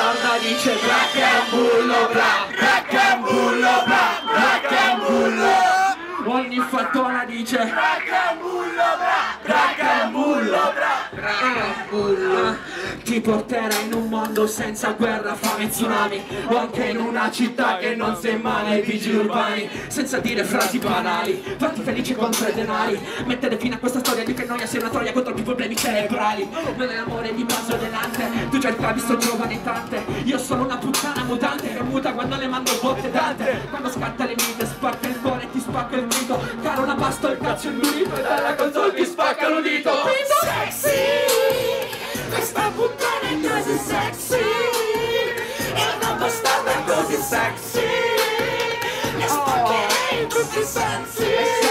bastarda dice Black è un bullo, Black è un bullo, Black è un bullo. Ogni fattona dice Black è un bullo, Black è un bullo, Black è un bullo. Ti porterà in un mondo senza guerra, fame e tsunami, o anche in una città che non sei male ai vigili urbani. Senza dire frasi banali, fatti felice contro i denari. Mettere fine a questa storia di che noia sei una troia contro i problemi cerebrali. Non è l'amore di Maso delante, tu già il visto giovane tante. Io sono una puttana mutante che muta quando le mando botte dante. Quando scatta le mite spacca il cuore e ti spacca il dito. Caro una pasta il cazzo indurito e dalla console ti spacca l'udito. Sexy, questa puttana è così sexy, è una bastarda così sexy, e spaccherei in tutti i sensi.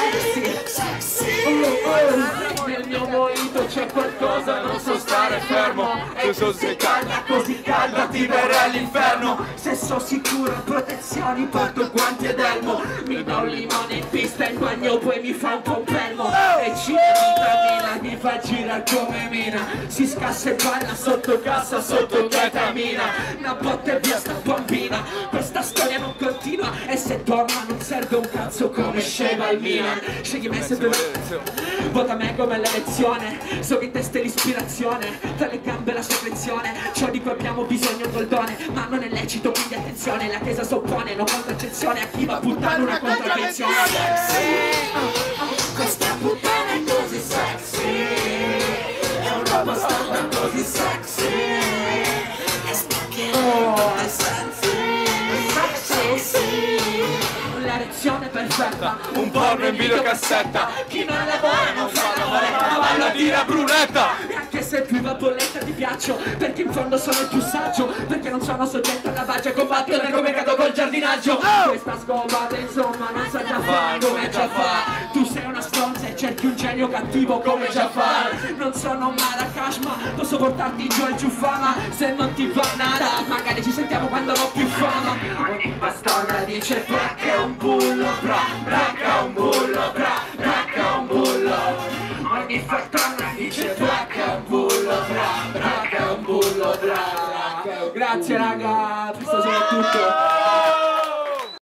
Nel mio mojito c'è qualcosa, non so stare fermo, e se sei calda così calda ti verrà all'inferno. Se so sicuro, protezioni, porto guanti ed elmo, mi do un limone in pista in bagno poi mi fa un po' un pelmo, e ci mi fa girare come mina, si scassa e balla sotto cassa, sotto ketamina. Una botta e via sta bambina, questa storia non continua, e se torna non serve un cazzo come sceva al Milan. Scegli me se vota me come l'elezione, so che in testa è l'ispirazione, tra le gambe la secrezione, ciò di cui abbiamo bisogno goldone, ma non è lecito quindi attenzione, la chiesa s'oppone, no contraccezione a chi va puttana una contravvenzione. Questa puttana è così sexy, è una bastarda così sexy, e spaccherò ai sensi. L'erezione perfetta, un porno in videocassetta, chi non lavora non fa l'amore, ma vanno a dire a Brunetta. E anche se più va bolletta ti piaccio, perché in fondo sono il più saggio, perché non sono soggetto alla baggia, combattere come cado col giardinaggio. Questa scopata insomma non sa già fare come già fa, tu sei una stronza e cerchi un genio cattivo come già fa. Non sono Marracash ma posso portarti giù al Giuffama, se non ti va nada magari ci sentiamo quando ho più fama. Ogni bastarda dice Black è un bullo, Black è un bullo, Black è un bullo. Ogni fattona dice Black è un bullo, Black è un bullo, Black. Grazie raga, questo è tutto.